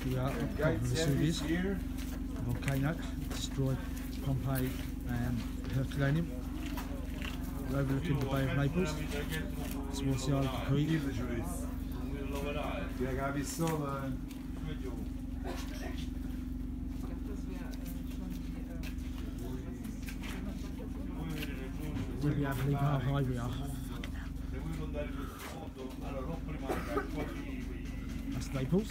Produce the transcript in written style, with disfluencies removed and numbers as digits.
We are up top of Vesuvius, a volcano, destroyed Pompeii and Herculaneum. We're overlooking the Bay of Naples, towards the Isle of Crete. We'll be able to leave how high we are. That's Naples.